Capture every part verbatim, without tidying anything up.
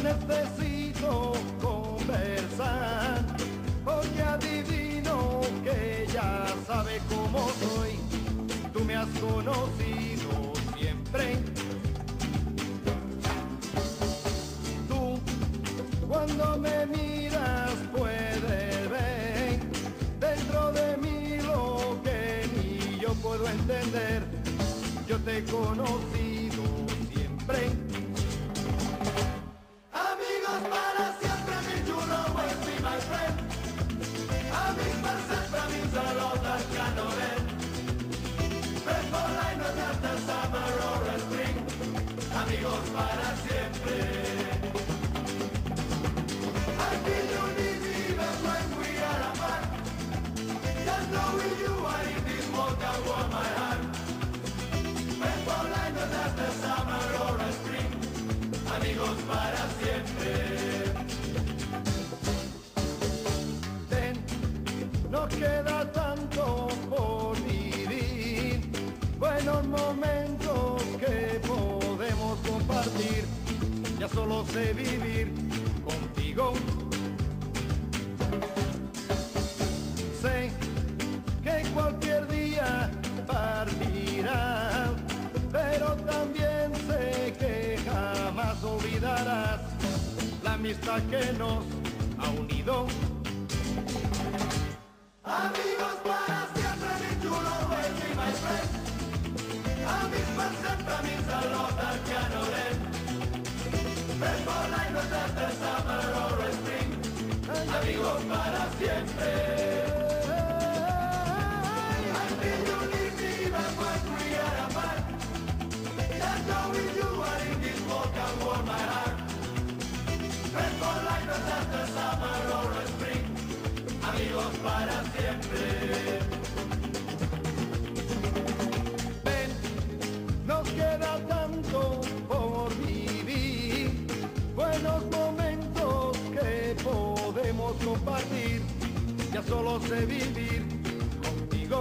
necesito conversar, porque adivino que ya sabe cómo soy. Tú me has conocido siempre. Tú, cuando me miras, puedes ver dentro de mí lo que ni yo puedo entender. Yo te he conocido siempre. Amigos para siempre, mi you will always be my friend. Amics per sempre, means a lot that cannot end. Friends for life, no matter summer or spring. Amigos para siempre. I feel you need me even when we are apart. Just knowing you are in this world can warm my heart. Friends for life, no matter summer or spring. Amigos para siempre. Ven, nos queda tanto por vivir, buenos momentos que podemos compartir. Ya solo sé vivir contigo. Sé que cualquier día partirás, pero también sé que jamás olvidarás la amistad que nos ha unido. Amigos para siempre, mi you will always be my friend. Amics per sempre, means a lot that cannot end. Friends for life, no matter summer or spring. Amigos para siempre. I feel you need me even when we are apart. Just knowing you are in this world can warm my heart. Friends for life, no matter summer or spring. Amigos para siempre. Ven, nos queda tanto por vivir, buenos momentos que podemos compartir. Ya solo sé vivir contigo.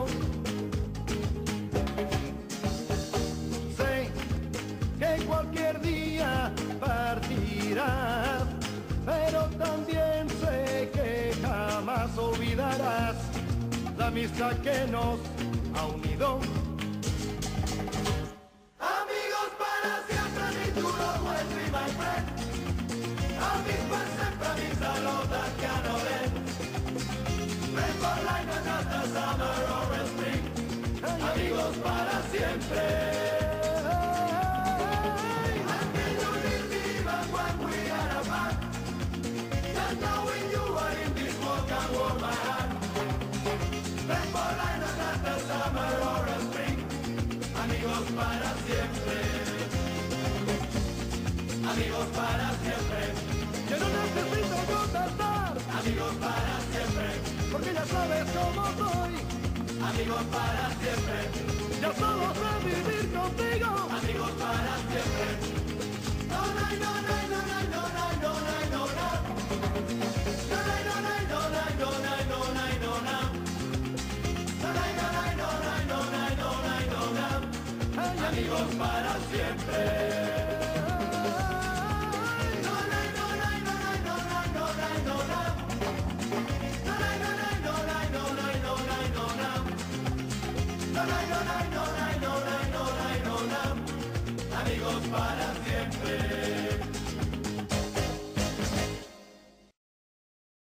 Sé que cualquier día partirás, pero también sé que jamás olvidarás la amistad que nos ha unido. Amigos para siempre, mi you will always be my friend. Amics per sempre, means a lot that cannot end. Friends for life, no matter summer or spring. Amigos para siempre. I feel you need me even when we are apart. Just knowing you are in this world can warm my heart. Friends for life, no matter summer or spring. Amigos para siempre. Amigos para siempre. Yo no necesito contestar, Amigos para siempre. porque ya sabes cómo soy. Amigos para siempre. Ya solo sé vivir contigo. Amigos para siempre. No, no, no, no, no, no, no, no, no, no, no. No, no, no, no, no, no, no, no, no, no, no. No, no, no, no, no, no, no, no, no, no. Amigos para siempre. No, no, no, no, no, no, no, no, no, no, no. No, no, no, no, no, no, no, no, no, no. No, no, no, no, no, no, no, no, no, no. Amigos para siempre.